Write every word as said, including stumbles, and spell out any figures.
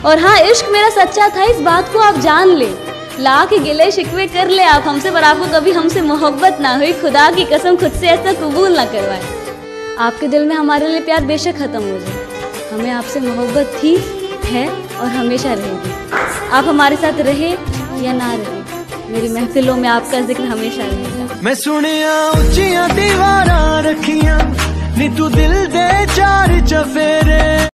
और हाँ, इश्क मेरा सच्चा था, इस बात को आप जान ले। लाख गिले शिकवे कर ले आप हमसे, पर आपको कभी हमसे मोहब्बत ना हुई। खुदा की कसम खुद से ऐसा कबूल ना करवाए। आपके दिल में हमारे लिए प्यार बेशक खत्म हो जाए, हमें आपसे मोहब्बत थी, है और हमेशा रहेगी। आप हमारे साथ रहे या ना रहे, मेरी महफिलों में आपका जिक्र हमेशा रहेगा। मैं सुनिया उच्चियां दीवारां रखियां नी तू दिल दे चार चफेरे।